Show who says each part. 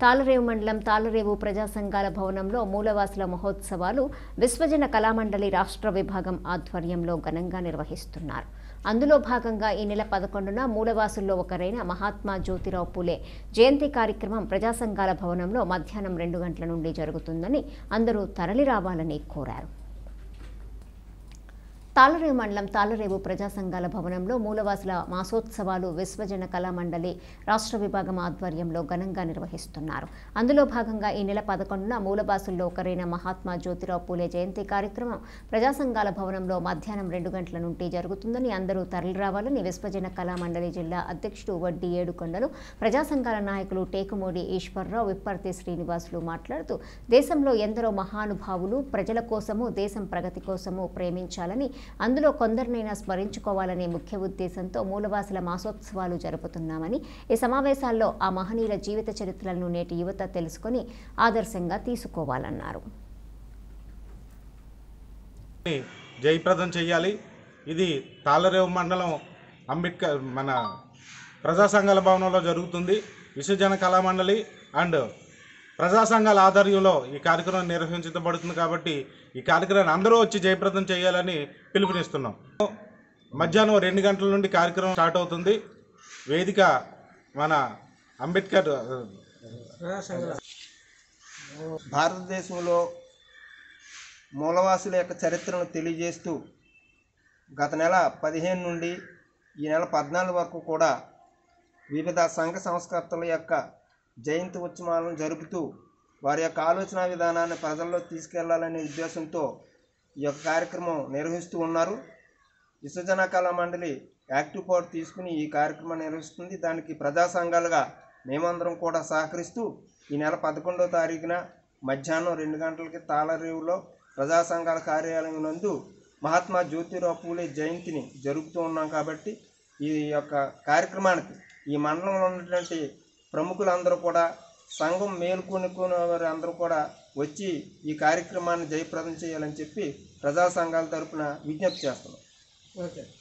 Speaker 1: తాళరేవు మండలం తాళరేవు ప్రజా సంఘాల భవనంలో మూలవాసుల మహోత్సవాలు విశ్వజన కళామండలి రాష్ట్ర విభాగం ఆధ్వర్యంలో ఘనంగా నిర్వహిస్తున్నారు. అందులో భాగంగా ఈ నెల 11న మూలవాసుల్లో ఒకరైన మహాత్మా జ్యోతిరావు పూలే జయంతి కార్యక్రమం ప్రజా సంఘాల భవనంలో మధ్యాహ్నం 2 గంటల నుండి జరుగుతుందని అందరూ తరలిరావాలని కోరారు. తాళరేవు మండలం తాళరేవు ప్రజా సంఘాల భవనంలో మూలవాసుల మాసోత్సవాలు విశ్వజన కళామండలి రాష్ట్ర విభాగం ఆధ్వర్యంలో ఘనంగా నిర్వహిస్తున్నారు. అందులో భాగంగా ఈ నెల 11న మూలవాసుల్లో ఒకరైన మహాత్మా జ్యోతిరావు పూలే జయంతి కార్యక్రమం ప్రజా సంఘాల భవనంలో మధ్యాహ్నం 2 గంటల నుండి జరుగుతుందని అందరూ తరలిరావాలని విశ్వజన కళామండలి జిల్లా అధ్యక్షుడు వడ్డీ ఏడుకొండలు ప్రజా సంఘాల నాయకులు టేకుమూడి ఈశ్వర్రావు విప్పర్తి శ్రీనివాసులు మాట్లాడుతూ దేశంలో ఎందరో మహానుభావులు ప్రజల కోసము దేశం ప్రగతి కోసము ప్రేమించాలని అందులో కొందరినైనా స్మరించుకోవాలనే ముఖ్య ఉద్దేశంతో మూలవాసుల మాసోత్సవాలు జరుపుతున్నామని ఈ సమావేశాల్లో ఆ మహనీయుల జీవిత చరిత్రలను నేటి యువత తెలుసుకొని ఆదర్శంగా తీసుకోవాలన్నారు.
Speaker 2: జయప్రదం చేయాలి. ఇది తాళరేవు మండలం అంబేద్కర్ మన ప్రజా సంఘాల భవనంలో జరుగుతుంది. విశ్వజన కళామండలి అండ్ ప్రజా సంఘాల ఆధ్వర్యంలో ఈ కార్యక్రమం నిర్వహించబడుతుంది కాబట్టి ఈ కార్యక్రమాన్ని అందరూ వచ్చి జయప్రదం చేయాలని పిలుపునిస్తున్నాం. మధ్యాహ్నం 2 గంటల నుండి కార్యక్రమం స్టార్ట్ అవుతుంది. వేదిక మన అంబేద్కర్
Speaker 3: భారతదేశంలో మూలవాసుల యొక్క చరిత్రను తెలియజేస్తూ గత నెల 15 నుండి ఈ నెల 14 వరకు కూడా వివిధ సంఘ సంస్కర్తల యొక్క జయంతి ఉత్సవాలను జరుపుతూ వారి యొక్క ఆలోచన విధానాన్ని ప్రజల్లో తీసుకెళ్లాలనే ఉద్దేశంతో ఈ యొక్క కార్యక్రమం నిర్వహిస్తూ ఉన్నారు. విశ్వజన కళా మండలి యాక్టివ్ పార్ట్ తీసుకుని ఈ కార్యక్రమం నిర్వహిస్తుంది. దానికి ప్రజా సంఘాలుగా మేమందరం కూడా సహకరిస్తూ ఈ నెల 11వ తారీఖున మధ్యాహ్నం 2 గంటలకి తాళరేవులో ప్రజా సంఘాల కార్యాలయం నందు మహాత్మా జ్యోతిరావు పూలే జయంతిని జరుపుతూ ఉన్నాం. కాబట్టి ఈ యొక్క కార్యక్రమానికి ఈ మండలంలో ఉన్నటువంటి ప్రముఖులందరూ కూడా సంఘం మేలుకొనుకునే వారు అందరూ కూడా వచ్చి ఈ కార్యక్రమాన్ని జయప్రదం చేయాలని చెప్పి ప్రజా సంఘాల తరపున విజ్ఞప్తి చేస్తున్నాం. ఓకే.